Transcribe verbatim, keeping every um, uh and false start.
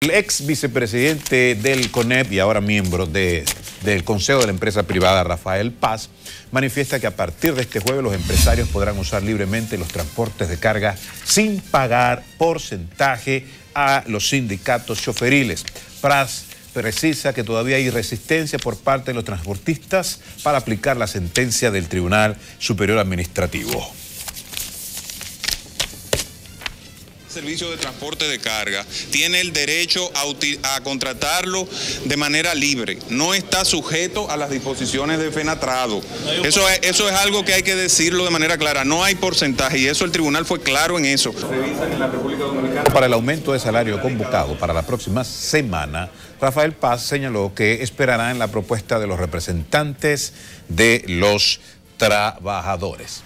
El ex vicepresidente del CONEP y ahora miembro de, del Consejo de la Empresa Privada, Rafael Paz, manifiesta que a partir de este jueves los empresarios podrán usar libremente los transportes de carga sin pagar porcentaje a los sindicatos choferiles. Paz precisa que todavía hay resistencia por parte de los transportistas para aplicar la sentencia del Tribunal Superior Administrativo. Servicio de transporte de carga tiene el derecho a, a contratarlo de manera libre, no está sujeto a las disposiciones de FENATRADO. Eso es, eso es algo que hay que decirlo de manera clara, no hay porcentaje y eso el tribunal fue claro en eso. Para el aumento de salario convocado para la próxima semana, Rafael Paz señaló que esperará en la propuesta de los representantes de los trabajadores.